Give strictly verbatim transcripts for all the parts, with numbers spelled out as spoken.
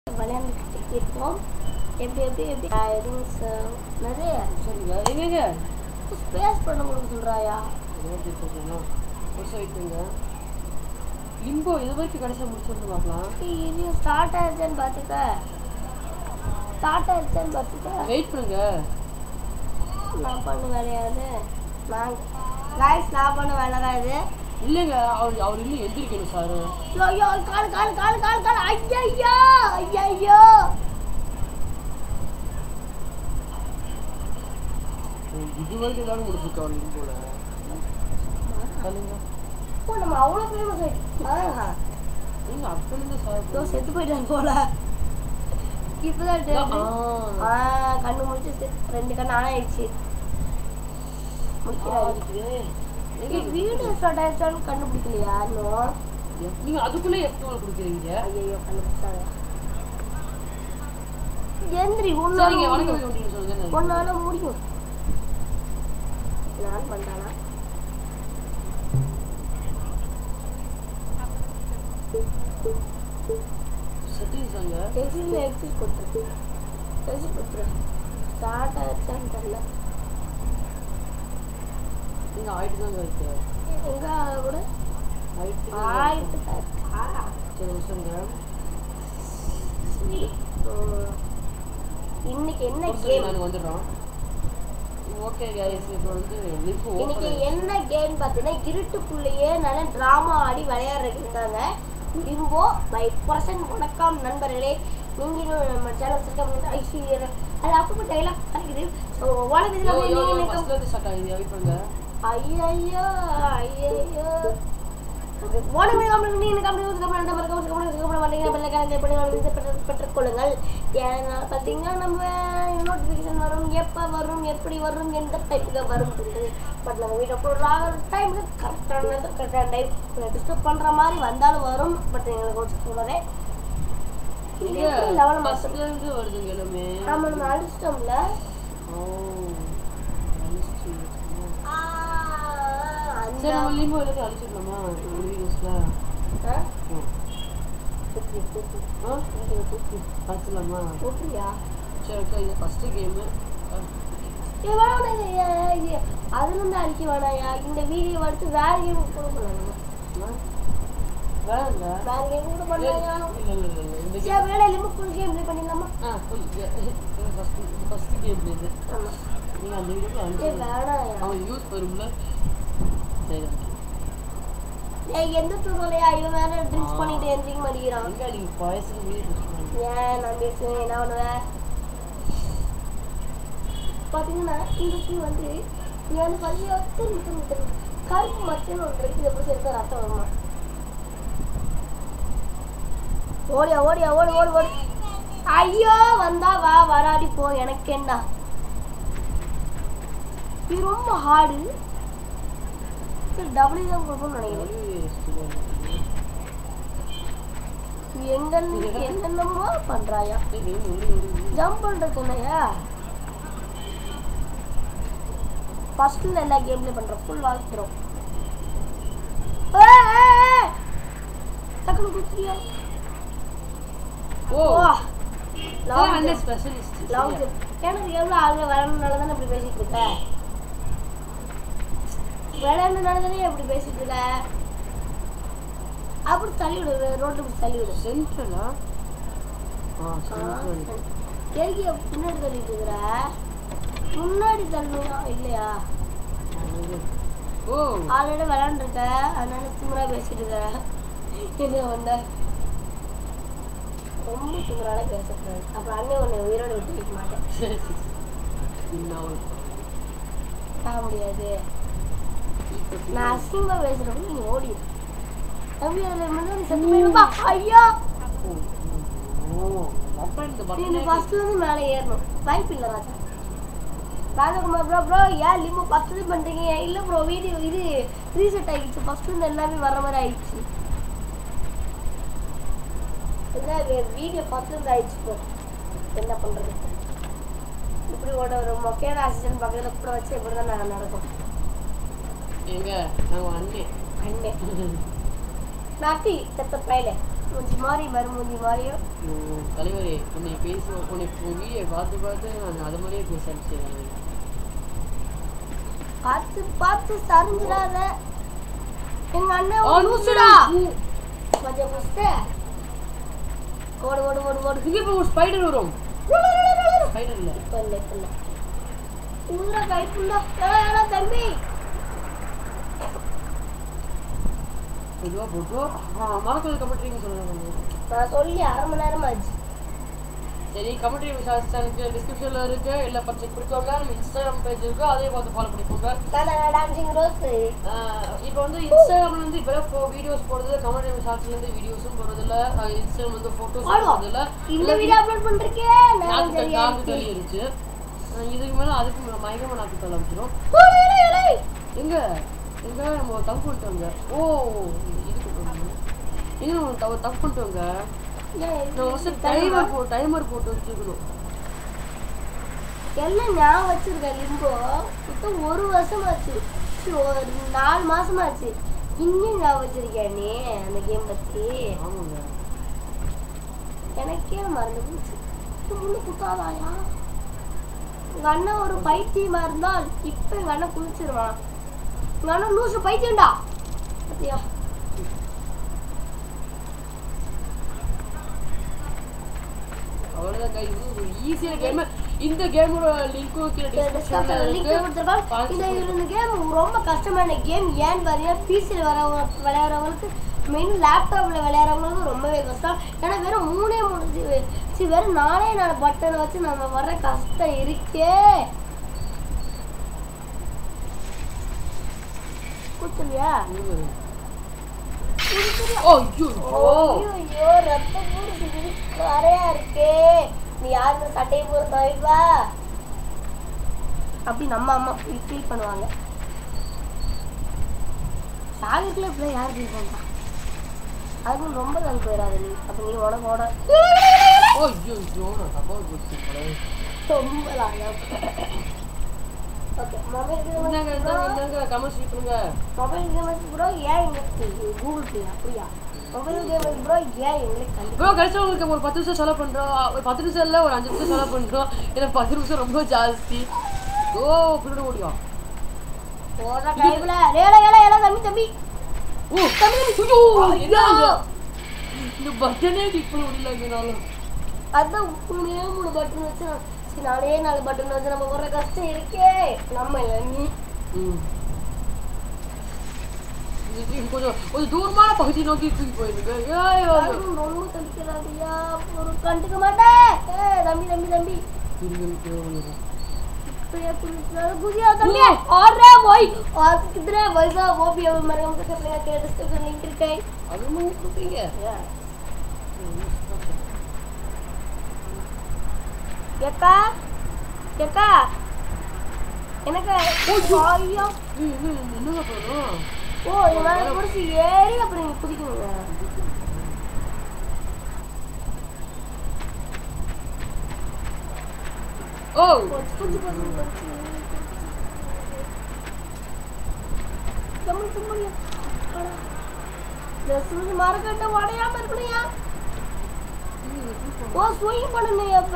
விளையாண்டுக்கிட்டு இருக்கோம். எப்படி எப்படி எப்படி நிறைய சரிங்க எங்கங்க ஸ்பேஸ் பண்ண கொடுக்க சொல்கிறாயா? லிம்போ இது வரைக்கும் கடைசியாக முடிச்சுட்டு பார்க்கலாம். இது ஸ்டார்ட் ஆயிடுச்சான்னு பார்த்துக்க ஸ்டார்ட் ஆயிடுச்சான்னு பார்த்துக்க வெயிட் பண்ணுங்க. நான் பண்ண வேலையாது நான் கைஸ் நான் பண்ண வேலை தான் இது. இல்லைங்க அவர் அவர் இன்னும் எந்திரிக்கணும் சார். ஐயோ ஐயோ கால் கால் கால் கால் கால் ஐயா ஐயா ஐயோ இது வரைக்கும் தான் முடிச்சிருக்கா லிம்போல. ஓ நம்ம அவ்வளோ ஃபேமஸ் ஆகிட்டு நீங்க அப்பலேருந்து சார் செத்து போயிட்டாரு போல. இப்போதான் கண்ணு முடிச்சு ரெண்டு கண்ணு ஆனாயிடுச்சு. வீடியோ ஸ்டார்ட் ஆயிடுச்சான்னு கண்டுபிடிக்கலையா இன்னும்? நீங்க அதுக்குள்ளே எப்போ கொடுக்குறீங்க? ஐயோ கண்டுபிடிச்சாங்க. எந்திரி ஒன்னு ஒன்னால முடியும். நான் பண்றானா செட்டிங்ஸ் அங்க எக்ஸிட்ல எக்ஸிட் கொடுத்துரு எக்ஸிட் கொடுத்துரு. ஸ்டார்ட் ஆயிடுச்சான்னு தெரியல. நீங்க ஆயிட்டு தான் இருக்கு. எங்க கூட ஆயிட்டு ஆயிட்டு ஆ சரி சொல்லுங்க. இன்னைக்கு என்ன கேம் நான் வந்துறோம். ஓகே गाइस இப்போ வந்து லிம்போ இன்னைக்கு என்ன கேம் பார்த்தீங்கன்னா இருட்டுக்குள்ளேயே நல்ல டிராமா ஆடி விளையாடுறதுக்கு இருக்காங்க. Limbo by person. வணக்கம் நண்பர்களே, நீங்களும் நம்ம சேனல் சப்ஸ்கிரைப் ஐஸ்வர்யா அது அப்பப்போ டைலாக் கிடைக்குது. ஸோ உலக இதில் நீங்கள் ஃபஸ்ட்டு ஸ்டார்ட் ஆகுது. வெயிட் பண்ணுங்க. ஐயோ ஐயோ பெற்றுக்கொள்ளுங்கள். ஏனால் பார்த்தீங்கன்னா நம்ம நோட்டிஃபிகேஷன் வரும், எப்போ வரும், எப்படி வரும், எந்த டைமுக்கு வரும். பட் நம்ம வீட்டை அப்லோட் ஆகிற டைமுக்கு கரெக்டான கரெக்டான டைம் டிஸ்டர்ப் பண்ணுற மாதிரி வந்தாலும் வரும். பட் எங்களுக்கு கொஞ்சம் சொல்லுறதே லெவல் மாதத்துலேருந்து வருதுங்க எல்லாமே. நம்ம நம்ம அழிச்சிட்டோம்ல. சரி நம்ம லிம்போ எல்லாத்தையும் அழிச்சிடலாமா வீடியோஸ்ல? ஆ அழிச்சிடலாமா? ஓகேயா? சரி ஓகே. இது ஃபஸ்ட்டு கேமு. அதுலேருந்து அழிக்க வேணாயா? இந்த வீடியோ எடுத்து வேற கேம் கூட பண்ணலாம். வேற இல்லை வேற கேம் கூட பண்ணலாயா? இல்லை இல்லை இல்லை இந்த சரி வேலை லிம்போ ஃபுல் கேம் ப்ளே பண்ணிடலாமா? ஆ ஃபுல் ஃபஸ்ட்டு ஃபஸ்ட்டு கேம் இது. ஆமாம் நீங்கள் அந்த வீடியோவில் அழிச்சு வேணாயா? அவன் யூஸ் வரும்ல. சரி ஏய் எந்த தூரலையா? இவன் வேற ட்ரிங்க்ஸ் பண்ணிட்டு எந்திரிக்க மாட்டேங்கிறான். எங்க நீங்கள் பாயசம் வீடியோ ஏன் நான் பேசுவேன் என்ன பண்ணுவேன் பார்த்தீங்கன்னா இந்த டீ வந்து நீ வந்து பார்த்தீங்கன்னா திரும்ப திரும்ப திரும்ப கருப்பு மச்சன்னு ஒன்று இருக்குது. எப்படி சேர்க்க ரத்தம் வருமா? ஓடியா ஓடியா ஓடி ஓடி ஓடி. ஐயோ வந்தா வா வராடி போ எனக்கு என்ன. இது ரொம்ப ஹார்டு. டபுள்யூ தான் கொடுக்கணும்னு நினைக்கிறேன். எங்க என்னென்னமோ பண்றாயா? ஜம்ப் பண்றது என்னையா? ஃபர்ஸ்ட்ல எல்லா கேம்லயும் பண்றோம். ஃபுல் வாக்குறோம். டக்குனு குத்தியா? ஓ லாங் அந்த ஸ்பெஷலிஸ்ட் லாங் எனக்கு எவ்வளோ ஆளுங்க வரணும்னால தானே இப்படி பேசிட்டு இருக்க. விளையாடுனால தானே எப்படி பேசிட்டு இருக்க. அப்படி தள்ளி விடு, ரோட்டில் இப்படி தள்ளி விடு. சென்ட்ரலா? ஆ சென்ட்ரல். எதுக்கு பின்னாடி தள்ளிட்டு இருக்கிற? முன்னாடி தள்ளுனா இல்லையா? ஓ ஆல்ரெடி விளையாண்டுருக்க அதனால திமுறா பேசிட்டு இருக்க. என்ன வந்த ரொம்ப திமுறால பேசக்கூடாது. அப்புறம் அண்ணன் உன்னை உயிரோடு விட்டு வைக்க மாட்டேன். சரி ஆக முடியாது. நான் அசிங்கமா பேசுறப்ப நீ ஓடிடு. தம்பி அதில் முன்னாடி செத்து போயிடுப்பா. ஐயோ நீ ஃபர்ஸ்ட்லேருந்து மேலே ஏறணும். வாய்ப்பு இல்லை ராஜா. ராஜகுமார் ப்ரோ ப்ரோ ஏன் லிம்போ ஃபஸ்ட்டு பண்ணுறீங்க? இல்லை ப்ரோ வீடியோ இது ரீசெட் ஆகிடுச்சு. ஃபஸ்ட்டு எல்லாமே வர மாதிரி ஆயிடுச்சு. இல்லை வீடியோ ஃபஸ்ட்லேருந்து ஆயிடுச்சு. ப்ரோ என்ன பண்ணுறது? இப்படி ஓட ஒரு மொக்கையான அசிஸ்டன்ட் பக்கத்தில் கூட வச்சு இப்படி தான் நாங்கள் நடக்கும். எங்க நாங்கள் அண்ணே அண்ணே நாட்டி செத்த பையலே மூஞ்சி மாதிரி மறுமூஞ்சி மாதிரியும் ஓ தலைவரே உன்னை பேசி உன்னை வீடியோ பார்த்து பார்த்து நான் அது மாதிரியே பேச ஆரம்பிச்சிடுறேன். பார்த்து பார்த்து சரிஞ்சிடாத. எங்க அண்ணன் ஒரு லூசுடா. கொஞ்சம் புஸ்த ஓடு ஓடு ஓடு ஓடு. இங்கே இப்போ ஒரு ஸ்பைடர் வரும். ஸ்பைடர் இல்லை இப்போ இல்லை இப்போ இல்லை ஊரா கைப்புண்டா. ஏடா தம்பி பொதுவாக போட்டோ மறக்கிறது கமெண்ட்ரிங்க சொல்லுவாங்க. நான் சொல்லி அரை மணி நேரம் ஆச்சு. சரி கமெண்ட்ரி சேனலுக்கு டிஸ்கிரிப்ஷனில் இருக்கு. எல்லா பர்ச்சேஸ் பிடிக்கவங்க நம்ம இன்ஸ்டாகிராம் பேஜ் இருக்கு, அதே பார்த்து ஃபாலோ பண்ணிக்கோங்க. டான்சிங் ரோஸ் இப்போ வந்து இன்ஸ்டாகிராம்ல வந்து இப்போ வீடியோஸ் போடுறது, கமெண்ட்ரி ஷார்ட்ஸ்லேருந்து வீடியோஸும் போடுறதில்ல, இன்ஸ்டாகிராம் வந்து ஃபோட்டோஸ் போடுறதில்ல. இந்த வீடியோ அப்லோட் பண்ணிருக்கே நான் சரியா நாக்கு தள்ளி இருந்துச்சு. இதுக்கு மேலே அதுக்கு மயங்கமாக நாக்கு தள்ள ஆரம்பிச்சிடும். எங்க எங்க நம்ம தப்பு பண்ணிட்டோங்க. ஓ இதுக்கு எங்க நம்ம தப்பு தப்பு பண்ணிட்டோங்க. டைமர் போ டைமர் போட்டு வச்சுக்கணும். எல்லாம் நான் வச்சிருக்கேன் லிம்போ. இப்போ ஒரு வருஷம் ஆச்சு, ஒரு நாலு மாசம் ஆச்சு. இன்னும் நான் வச்சிருக்கேன் நீ அந்த கேம் பத்தி. ஆமாங்க எனக்கே மறந்து போச்சு. முன்னு குத்தாதாயா? எங்க அண்ணன் ஒரு பைத்தியமா இருந்தால் இப்ப எங்க அண்ணன் குளிச்சிருவான். எங்க அண்ணன் லூசு பைத்தியம்டா. பத்தியா அவ்வளவுதான் गाइस. இது ஈஸியான கேம். இந்த கேமோட லிங்க்கும் கீழ டிஸ்கிரிப்ஷன்ல இருக்கு. இந்த இந்த கேம் ரொம்ப கஷ்டமான கேம். ஏன்னு பாத்தீங்கன்னா பிசில வரவங்க விளையாடுறவங்களுக்கு, மெயின் லேப்டாப்ல விளையாடுறவங்களுக்கு ரொம்பவே கஷ்டம். ஏன்னா வெறும் மூணே மூணு சி வெறும் நாலே நாலு பட்டனை வச்சு நம்ம வர கஷ்டம் இருக்கே. குத்துலியா ஐயோ ரத்தம் பூரா கரையா இருக்கே. நீ யாரு சட்டையை பூரா தவிப்பா அப்படி நம்ம அம்மா ஃபீல் பண்ணுவாங்க. சாகத்துல இப்ப யாரு ஃபீல் பண்றா? அதுவும் ரொம்ப தள்ளி போயிடாது நீ. அப்ப நீ உனக்கு ஓட ரொம்ப ஓகே மொபைல் கமெண்ட்ஸ் பண்ணுங்க. மொபைல் கேமர்ஸ் ப்ரோ ஏன் எங்களுக்கு கூகுள் பே அப்படியா? மொபைல் கேமர்ஸ் ப்ரோ ஏன் எங்களுக்கு ப்ரோ கடைசியாக உங்களுக்கு ஒரு பத்து நிமிஷம் செலவு பண்ணுறோம். ஒரு பத்து நிமிஷம் இல்லை, ஒரு அஞ்சு நிமிஷம் செலவு பண்ணுறோம். ஏன்னா பத்து நிமிஷம் ரொம்ப ஜாஸ்தி. ஓ பின்னாடி ஓடியா போடுற கைவில் ஏழை ஏழை ஏழை தம்பி தம்பி ஓ தம்பி என்ன இந்த பட்டனே கிளிக் பண்ண முடியலங்கனாலும் அதான் மூணே மூணு பட்டன் வச்சு சரி நாலே நாலு பட்டன் வச்சு நம்ம போடுற கஷ்டம் இருக்கே. நம்ம இல்லை நீ கொஞ்சம் கொஞ்சம் தூரமான பகுதி நோக்கி தூக்கி போயிருக்கு. ரொம்ப தம்பிக்கிறாடியா ஒரு கண்டுக்க மாட்டேன். ஏ தம்பி தம்பி தம்பி குதியா தம்பி ஆறே போய் ஆஸ்கித்ரே வைசா ஓபி அவ மரம் கட்டலையா கேட்டஸ்க்கு லிங்க் இருக்கே. அது மூணு குட்டிங்க ஏக்கா ஏக்கா எனக்கு ஐயோ என்னங்க பண்ணணும்? ஓ இவன் குடிச்சு ஏறி அப்புறம் நீங்க குதிக்கணுங்க. ஓ மரக்கட்ட உடையாம இருக்கணையா? ஓ ஸ்விங் பண்ணணும். அப்ப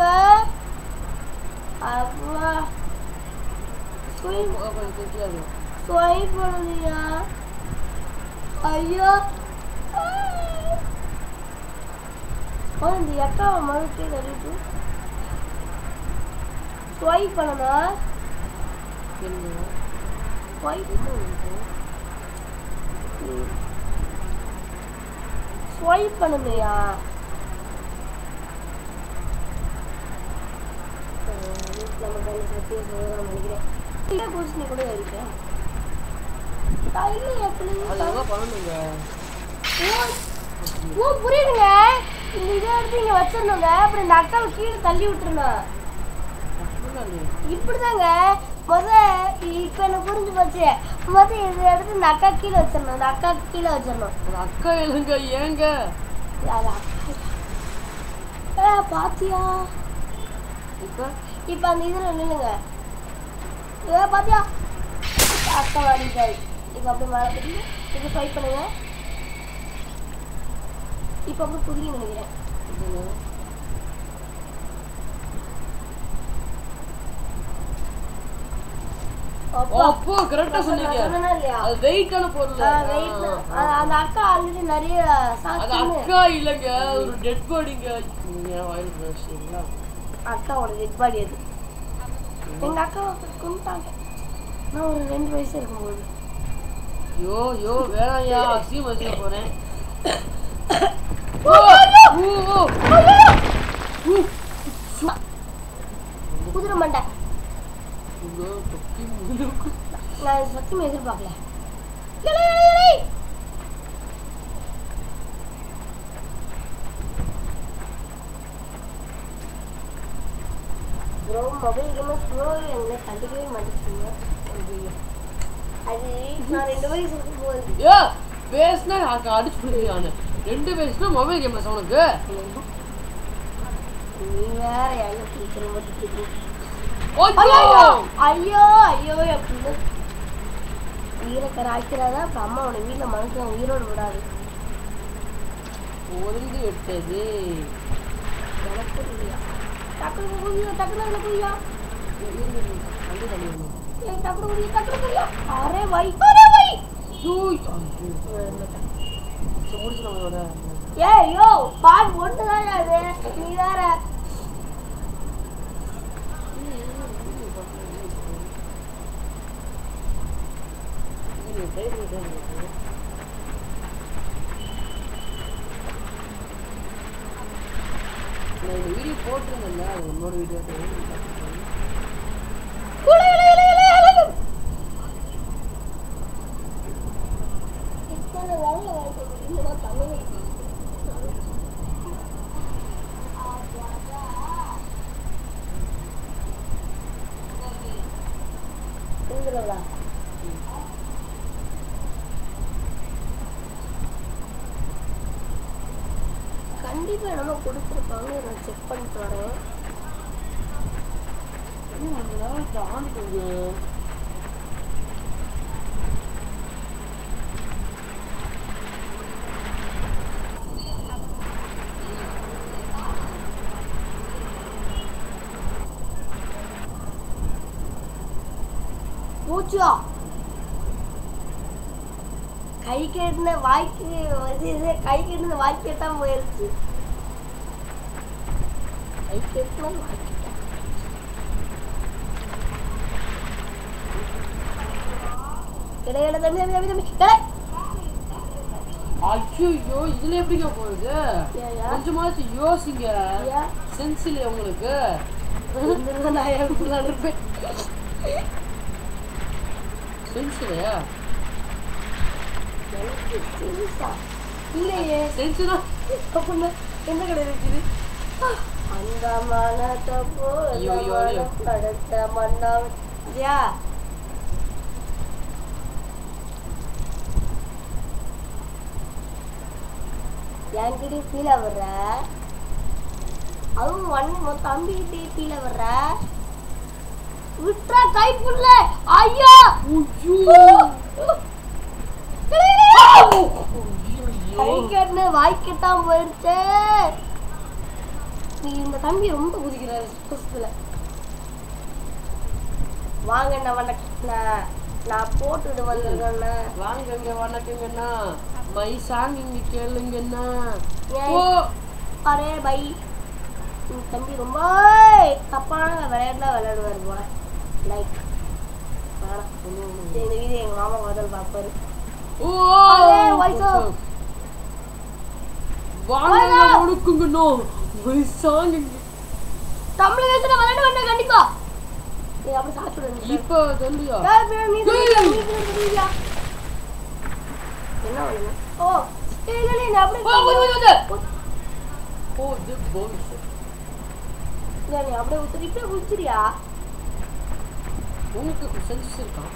அப்பா ஸ்விங் ஸ்வைப் பண்ணலையா? ஐயோ இந்த எக்காவை மறுக்கே கழிட்டு ஸ்வைப் பண்ணனா? ஸ்வைப் ஸ்வைப் பண்ணலையா? நினைக்கிறேன் குடிச்சு நீ கூட இருக்கேன். ஓ புரியுதுங்க. இந்த இதை எடுத்து இங்க வச்சிருந்தோங்க. அப்புறம் இந்த அக்காவை கீழே தள்ளி விட்டுருந்தோம். இப்படிதாங்க முத இப்ப எனக்கு புரிஞ்சு போச்சு. முத இதை எடுத்து இந்த அக்கா கீழே வச்சிடணும். இந்த அக்கா கீழே வச்சிடணும். அக்கா இல்லைங்க ஏங்க பாத்தியா? இப்ப இப்ப அந்த இதுல நில்லுங்க. ஏ பாத்தியா அக்கா வாடி. இப்ப அப்படி மேல இப்ப ஸ்வைப் பண்ணுங்க. இப்போ அப்போ புரிய நினைக்கிறேன். அப்போ கரெக்டா சொன்னீங்க. அது வெயிட்டான பொருள். அந்த அக்கா ஆல்ரெடி நிறைய அது அக்கா இல்லங்க, ஒரு டெட் பாடிங்க. நீங்க வாயில் பேசுறீங்களா? அக்காவோட டெட் பாடி அது. எங்க அக்கா கொண்டாங்க நான் ஒரு ரெண்டு வயசு இருக்கும்போது. யோ யோ வேணாயா, அசியம் வச்சுக்க போறேன். குதிரை மண்டை நான் சத்தியமா எதிர்பார்க்கல. ப்ரோ மொபைல் கேமர்ஸ் ப்ரோ எங்களை கண்டுக்கவே மாட்டேங்குங்க. அது நான் ரெண்டு வயசு இருக்கும்போது ஏ பேசினா அடிச்சு விடுவானு. ரெண்டு வயசுல மொபைல் கேமர்ஸ் உனக்கு? நீ வேற யாங்க பிடிக்கிற மாதிரி. ஐயோ ஐயோ ஐயோ அப்படின்னு ஈரக்கரை ஆக்கிறாதான் இப்போ அம்மா உன வீட்டில் மனுஷன் உயிரோடு விடாது. ஒழுங்கு விட்டது எனக்கு இல்லையா டக்குனு குடியா டக்குனு அதில் குடியா டக்குனு குடியா டக்குனு குடியா அரே வை அரே வை முடிச்சு. ஏ யோ பால் ஒன்று தான் அது. நீ வேற வீடியோ போட்டிருந்தேன்ல, உன்னோட வீடியோ கண்டிப்பா நம்ம கொடுத்துருப்பாங்க. நான் செக் பண்ணிட்டு வரேன். பூச்சா கை கேட்டுன வாய்க்கு கை கேட்டுன வாய்க்கு கேட்டாம போயிருச்சு. கை கேட்டுன வாய்க்கு இடையில தம்பி தம்பி தம்பி தம்பி ஐயோ இதுல எப்படிங்க போகுது? கொஞ்சமாச்சு யோசிங்க. சென்ஸ் இல்லையா உங்களுக்கு? நான் இருப்பேன் சென்ஸ் இல்லையா? இல்லையே சென்ஸ்னா என்ன கடை இருக்குது? அந்த மனத்தை போல படுத்த மண்ணாம் யா என்கிட்ட ஃபீல் வர்ற அதுவும் ஒன் தம்பிக்கிட்டே ஃபீல் வர்ற விட்ரா கை புள்ள. ஐயா கை கண்ணு வாய்க்கட்டாம போயிடுச்சு. நீ இந்த தம்பி ரொம்ப குதிக்கிறாரு புதுசுல. வாங்கண்ணா வணக்கண்ணா நான் போட்டுட்டு வந்திருக்கேண்ணா. வாங்கங்க வணக்கங்கண்ணா. மை சாங் இங்க கேளுங்கண்ணா. அரே பை தம்பி ரொம்ப தப்பான விளையாட்டுல விளையாடுவாரு போல. லைக் இந்த வீடியோ எங்க மாமா முதல் பாப்பாரு. தமிழ் பேசுற விளையாட வேண்டாம் கண்டிப்பா. இப்ப சொல்லியா என்ன ஓ அப்படியே ஊத்துரு இப்ப குடிச்சிரியா? உங்களுக்கு சென்ஸ் இருக்கா?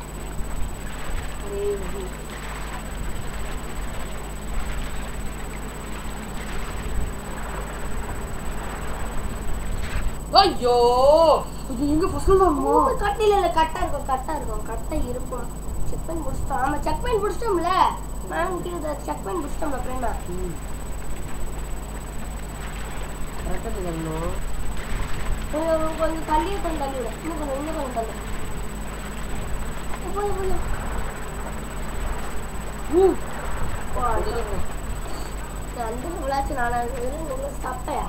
ஐயோ எங்க பசங்க கட்டில இல்ல கட்டா இருக்கும் கட்டா இருக்கும் கட்டா இருக்கும். செக் பண்ணி முடிச்சிட்டோம். ஆமா செக் பண்ணி முடிச்சிட்டோம்ல. நான் கிட்ட செக் பண்ணி முடிச்சிட்டோம்ல ஃப்ரெண்டா. ரெட்டது கண்ணணும் கொஞ்சம் கொஞ்சம் தள்ளியே கொஞ்சம் தள்ளி விட இன்னும் கொஞ்சம் இன்னும் கொஞ்சம் தள்ளி போய் போய் அந்த விளாச்சு நானா உங்களுக்கு சாப்பிட்டா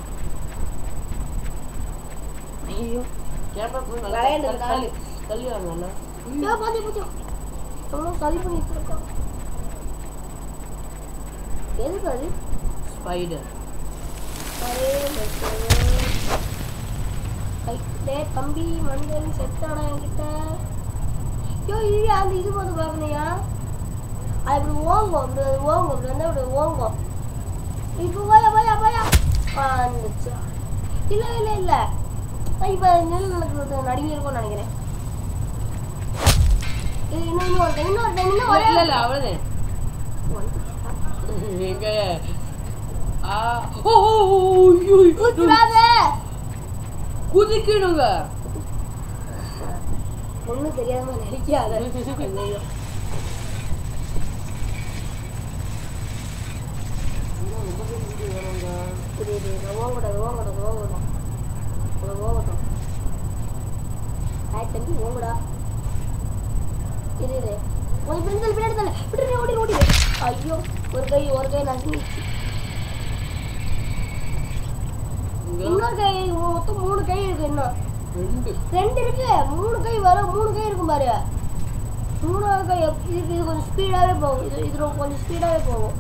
ஐயோ கேமரா போய் நல்லா தள்ளி தள்ளி வாங்கல்ல ஐயோ பாத்தி பாத்தி ரொம்ப சரி பண்ணிட்டு இருக்கோம் எதுக்கு அது ஸ்பைடர் அரே ஐயே தம்பி மண்டல் செத்தாடா என்கிட்ட ஐயோ இது அந்த இது வந்து பார்க்கலையா அது இப்படி ஓங்கும் அப்படி ஓங்கும் அப்படி வந்து அப்படி ஓங்கும் இப்போ போயா போயா போயா வந்துச்சு இல்லை இல்லை இல்லை இப்போ நெல் நடக்கிறது நடுங்கி இருக்கும்னு நினைக்கிறேன் இது இன்னும் இன்னொரு இன்னொரு இன்னும் ஒரே இல்ல இல்ல அவ்வளவுதான் எங்க ஆ ஓ ஐயோ குதிராதே குதிக்கணுங்க ஒண்ணும் தெரியாம நடிக்காத ஐயோ புரியுது ஓங்கக்கூடாது ஓங்கக்கூடாது ஓங்கக்கூடாது ஓங்கட்டும் ஆய் தம்பி ஓங்கடா இரு இரு கொஞ்சம் பின்னாடி பின்னாடி தலை விட்டு ஓடி ஓடி ஐயோ ஒரு கை ஒரு கை நசுங்கிச்சு இன்னொரு கை மொத்தம் மூணு கை இருக்கு இன்னும் ரெண்டு ரெண்டு இருக்கு மூணு கை வரும் மூணு கை இருக்கும் பாரு மூணாவது கை இதுக்கு இது கொஞ்சம் ஸ்பீடாகவே போகும் இது இது ரொம்ப கொஞ்சம் ஸ்பீடாகவே போகும்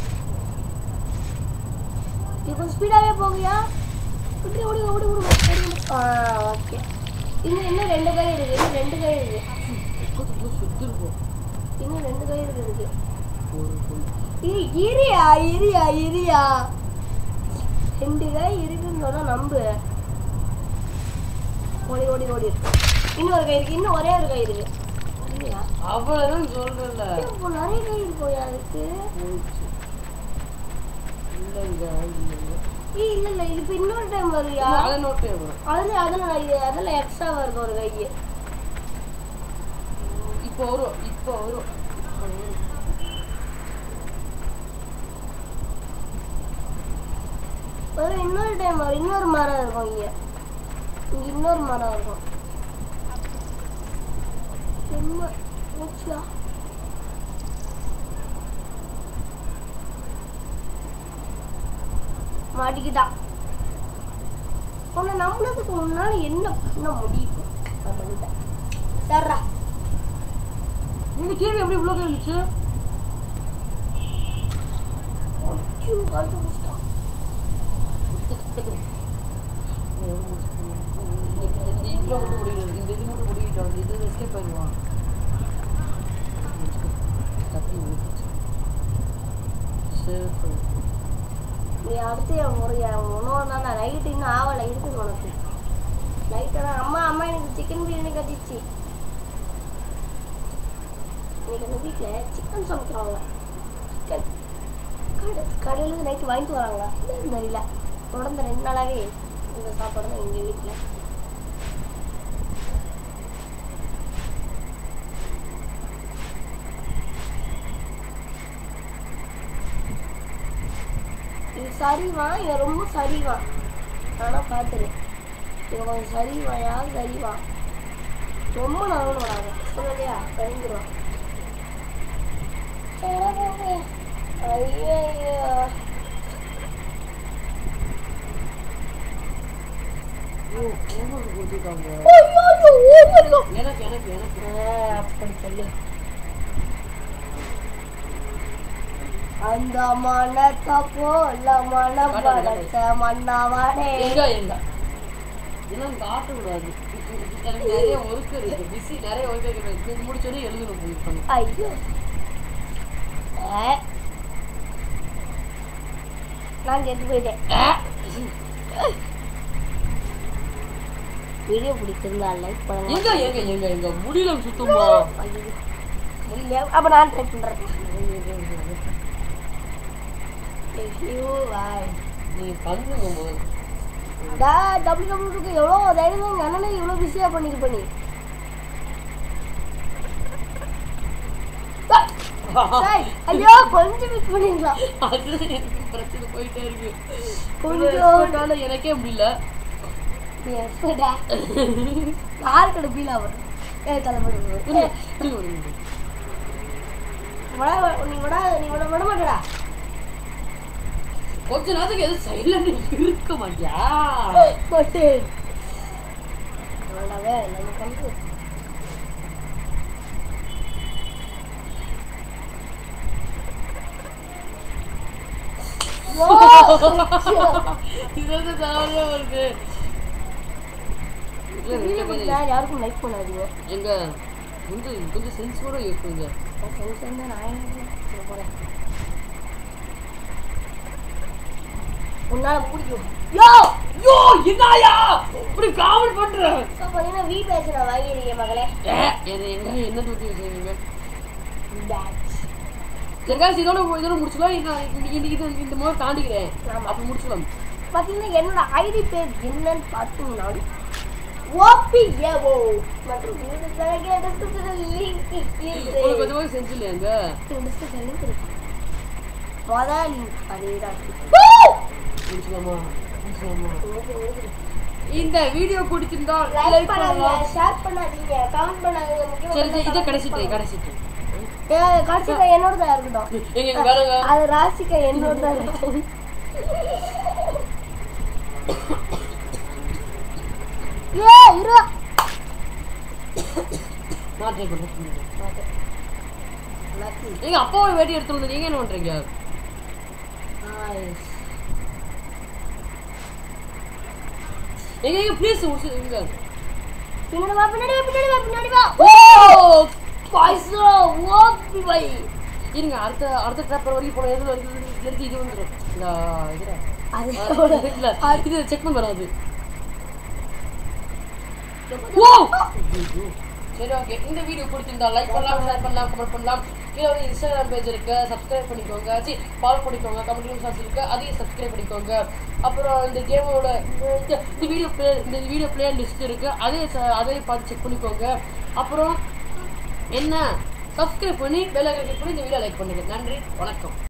இது கொஞ்சம் ஸ்பீடாகவே போகுயா விட்டு ஓடி ஓடி ஓடி ஆ ஓகே இன்னும் இன்னும் ரெண்டு கை இருக்கு இன்னும் ரெண்டு கை இருக்கு இன்னும் ரெண்டு கை இருக்கு இதுக்கு இது இரியா இரியா இரியா ரெண்டு கை இருக்குன்னு சொன்னா நம்பு ஓடி ஓடி ஓடி இருக்கு இன்னொரு கை இருக்கு இன்னும் ஒரே ஒரு கை இருக்கு இல்லையா அவ்வளவுதான் சொல்றேன்ல இப்போ நிறைய கை இருக்கோயா அதுக்கு இல்லைங்க ஏய் இல்ல இல்ல இது இப்போ இன்னொரு டைம் வருயா அதை நோட் பண்ணு அதுல அதுல இது அதுல எக்ஸ்ட்ராவா இருக்கு ஒரு கை இப்போ வரும் இப்போ வரும் ஒரு இன்னொரு டைம் வரும் இன்னொரு மரம் இருக்கும் இங்க இங்க இன்னொரு மரம் இருக்கும் ரொம்ப மூச்சுடா மாட்டிக்கிட்டா உன்னை நம்பினதுக்கு முன்னால என்ன பண்ண முடியும் நம்மகிட்ட சர்ரா இந்த கேள்வி எப்படி இவ்வளோ கேள்விச்சு ஐயோ கழுத்து முடிச்சிட்டான் இவ்வளோ மட்டும் முடியல இந்த இது மட்டும் முடிக்கிட்டோம் இது எஸ்கேப் ஆயிடுவான் தப்பி சரி நீ அடுத்து என் முறை உணவு தான் நைட்டு இன்னும் ஆவலை இருக்குது உனக்கு நைட்டு தான் அம்மா அம்மா எனக்கு சிக்கன் பிரியாணி கட்டிச்சு இன்னைக்கு அந்த வீட்டில் சிக்கன் சமைக்கிறாங்க சிக்கன் கடை கடையிலேருந்து நைட்டு வாங்கிட்டு வராங்களா இல்லைன்னு தெரியல தொடர்ந்து ரெண்டு நாளாகவே இந்த சாப்பாடு தான் எங்கள் வீட்டில் இது சரிவான் இவன் ரொம்ப சரிவான் ஆனால் பார்த்துரு இவன் கொஞ்சம் சரிவான் யார் சரிவான் ரொம்ப நகர்ந்து வராங்க சொல்லலையா பயந்துருவான் ஐயோ எனக்கு எனக்கு எனக்கு அப்படி சொல்லு அந்த மனத்தை போல மனம் படைச்ச மன்னவனே எங்க எங்க இதெல்லாம் காட்டக்கூடாது எனக்கு நிறைய ஒர்க் இருக்கு பிஸி நிறைய ஒர்க் இருக்கு இது முடிச்சோடனே எழுதணும் போயிருப்பாங்க ஐயோ நான் செத்து போயிட்டேன் வீடியோ பிடிச்சிருந்தா லைக் பண்ணுங்க எங்க எங்க எங்க எங்க முடியல சுத்தமா முடியல அப்ப நான் ட்ரை பண்றேன் ஐயோ வாய் நீ பண்ணுங்க போது டா டபிள்யூ டபிள்யூக்கு எவ்வளோ தைரியம் எங்கள் அண்ணனே இவ்வளோ பிஸியாக பண்ணிட்டு பண்ணி ஐயோ கொஞ்சம் மிஸ் பண்ணிருக்கலாம் பிரச்சனை போயிட்டே இருக்கு. கொஞ்சம் எனக்கே முடியல. யாருக்கு முடியல அவர் ஏ தலைமுறை நீ விட நீ விட விட மாட்டடா. கொஞ்ச நேரத்துக்கு எதுவும் சைலண்ட் இருக்க மாட்டியா? யாருக்கும் லைக் பண்ணாதீங்க. எங்க கொஞ்சம் கொஞ்சம் சென்ஸோட யூஸ் பண்ணுங்க. உன்னால பிடிக்கும். யோ யோ என்னயா இப்படி காமெடி பண்ற? சோ பாத்தீங்கன்னா வீ பேட்ச் நான் வாங்கிருக்கேன் மகளே. என்ன என்ன என்ன தூக்கி வச்சிருக்கீங்க? பேட்ச். சர்காஸ் இதோட இதோட முடிச்சலாம். இன்னைக்கு இது இந்த மாதிரி தாண்டிக்கிறேன். அப்ப முடிச்சலாம். பாத்தீங்கன்னா என்னோட ஐடி பேர் என்னன்னு பாத்தீங்கன்னா ஓபிஏஓ மற்றும் இந்த தரகே டிஸ்கிரிப்ஷன்ல லிங்க் இருக்கு. உங்களுக்கு கொஞ்சமா செஞ்சில்லையாங்க? டிஸ்கிரிப்ஷன்ல லிங்க் இருக்கு. வாடா லிங்க் அதேடா. முடிச்சலாமா? முடிச்சலாமா? இந்த வீடியோ பிடிச்சிருந்தா லைக் பண்ணுங்க, ஷேர் பண்ணாதீங்க, கமெண்ட் பண்ணாதீங்க. முக்கியமா சரி இத கடைசி ட்ரை கடைசி ட்ரை. ஏ கடைசி ட்ரை என்னோட தான் இருக்கட்டும். எங்க எங்க வேறங்க? அது ராசிகா என்னோட தான் இருக்கட்டும். ஏ இரு. நான் ட்ரை பண்றேன். லக்கி. எங்க அப்பாவோட வேட்டி எடுத்து வந்து நீங்க என்ன பண்றீங்க? நைஸ். எங்க எங்க ப்ளீஸ் உங்க பின்னாடி வா பின்னாடி வா பின்னாடி வா பின்னாடி வா. ஓ பாய்ஸோ ஓபி பை. இருங்க அடுத்த அடுத்த ட்ராப்பர் வரைக்கும் போற எதுல இருக்கு இது வந்துரும். இந்த இதுல அது இல்ல இது செக் பண்ண வராது. ஓ சரி ஓகே. இந்த வீடியோ பிடிச்சிருந்தா லைக் பண்ணலாம், ஷேர் பண்ணலாம், கமெண்ட் பண்ணலாம். கீழே ஒரு இன்ஸ்டாகிராம் பேஜ் இருக்கு, சப்ஸ்கிரைப் பண்ணிக்கோங்க. சி ஃபாலோ பண்ணிக்கோங்க. கமெண்ட் சார்ஜ் இருக்கு, அதையும் சப்ஸ்கிரைப் பண்ணிக்கோங்க. அப்புறம் இந்த கேமோட இந்த வீடியோ பிளே இந்த வீடியோ பிளே லிஸ்ட் இருக்கு, அதையும் அதையும் பார்த்து செக் பண்ணிக்கோங்க. அப்புறம் என்ன சப்ஸ்கிரைப் பண்ணி பெல் ஐகான் கிளிக் பண்ணி இந்த வீடியோ லைக் பண்ணுங்க. நன்றி, வணக்கம்.